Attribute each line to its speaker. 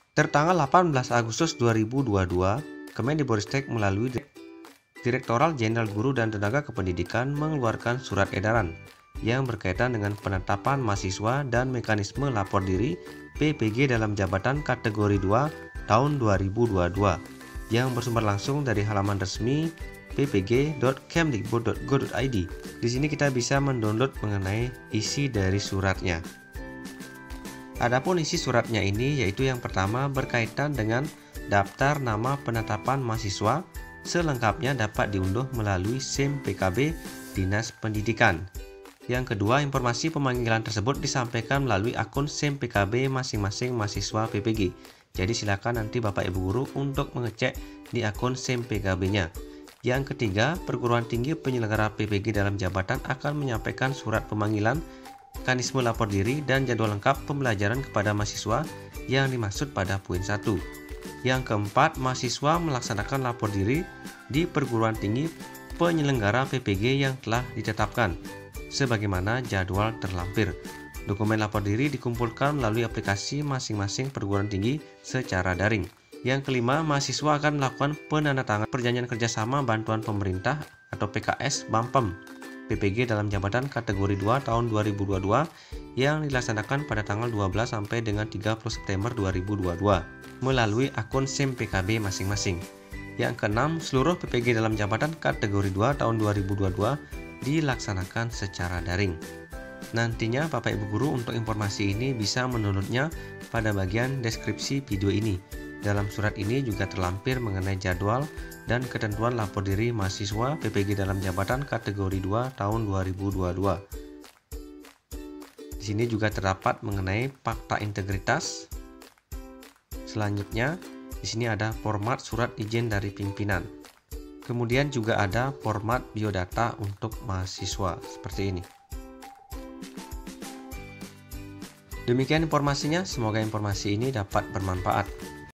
Speaker 1: Tertanggal 18 Agustus 2022, Kemendikbudristek melalui Direktorat Jenderal Guru dan Tenaga Kependidikan mengeluarkan surat edaran yang berkaitan dengan penetapan mahasiswa dan mekanisme lapor diri PPG dalam jabatan kategori 2 tahun 2022 yang bersumber langsung dari halaman resmi ppg.kemdikbud.go.id. Di sini kita bisa mendownload mengenai isi dari suratnya. Adapun isi suratnya ini yaitu yang pertama berkaitan dengan daftar nama penetapan mahasiswa, selengkapnya dapat diunduh melalui SIM PKB Dinas Pendidikan. Yang kedua, informasi pemanggilan tersebut disampaikan melalui akun SIM PKB masing-masing mahasiswa PPG. Jadi silakan nanti Bapak Ibu Guru untuk mengecek di akun SIM PKB-nya. Yang ketiga, perguruan tinggi penyelenggara PPG dalam jabatan akan menyampaikan surat pemanggilan, mekanisme lapor diri, dan jadwal lengkap pembelajaran kepada mahasiswa yang dimaksud pada poin 1. Yang keempat, mahasiswa melaksanakan lapor diri di perguruan tinggi penyelenggara PPG yang telah ditetapkan, sebagaimana jadwal terlampir. Dokumen lapor diri dikumpulkan melalui aplikasi masing-masing perguruan tinggi secara daring. Yang kelima, mahasiswa akan melakukan penandatangan perjanjian kerjasama bantuan pemerintah atau PKS BAMPEM PPG dalam jabatan kategori 2 tahun 2022 yang dilaksanakan pada tanggal 12 sampai dengan 30 September 2022 melalui akun SIM PKB masing-masing. Yang keenam, seluruh PPG dalam jabatan kategori 2 tahun 2022 dilaksanakan secara daring. Nantinya Bapak Ibu Guru untuk informasi ini bisa mendownloadnya pada bagian deskripsi video ini. Dalam surat ini juga terlampir mengenai jadwal dan ketentuan lapor diri mahasiswa PPG dalam jabatan kategori 2 tahun 2022. Di sini juga terdapat mengenai fakta integritas. Selanjutnya, di sini ada format surat izin dari pimpinan. Kemudian juga ada format biodata untuk mahasiswa seperti ini. Demikian informasinya, semoga informasi ini dapat bermanfaat.